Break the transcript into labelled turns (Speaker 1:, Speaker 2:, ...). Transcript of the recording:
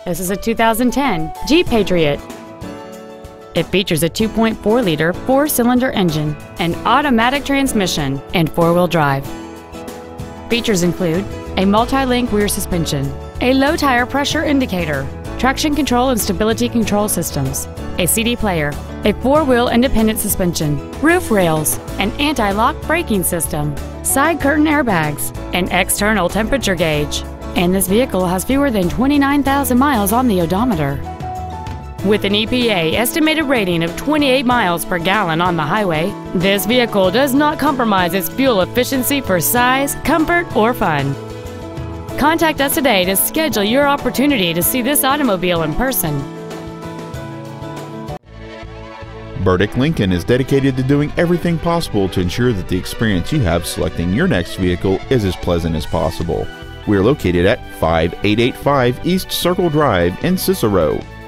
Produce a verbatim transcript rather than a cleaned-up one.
Speaker 1: This is a two thousand ten Jeep Patriot. It features a two point four liter four-cylinder engine, an automatic transmission, and four-wheel drive. Features include a multi-link rear suspension, a low tire pressure indicator, traction control and stability control systems, a C D player, a four-wheel independent suspension, roof rails, an anti-lock braking system, side curtain airbags, an external temperature gauge, and this vehicle has fewer than twenty-nine thousand miles on the odometer. With an E P A estimated rating of twenty-eight miles per gallon on the highway, this vehicle does not compromise its fuel efficiency for size, comfort, or fun. Contact us today to schedule your opportunity to see this automobile in person.
Speaker 2: Burdick Lincoln is dedicated to doing everything possible to ensure that the experience you have selecting your next vehicle is as pleasant as possible. We are located at five eight eight five East Circle Drive in Cicero.